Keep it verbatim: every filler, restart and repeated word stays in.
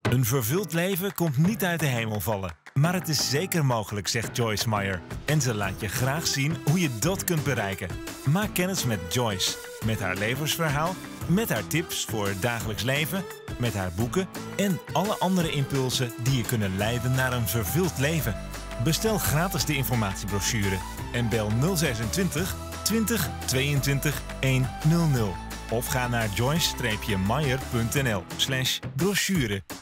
Een vervuld leven komt niet uit de hemel vallen. Maar het is zeker mogelijk, zegt Joyce Meyer. En ze laat je graag zien hoe je dat kunt bereiken. Maak kennis met Joyce. Met haar levensverhaal, met haar tips voor het dagelijks leven, met haar boeken en alle andere impulsen die je kunnen leiden naar een vervuld leven. Bestel gratis de informatiebrochure en bel nul zesentwintig twintig tweeëntwintig honderd. Of ga naar joyce-meyer punt n l slash brochure.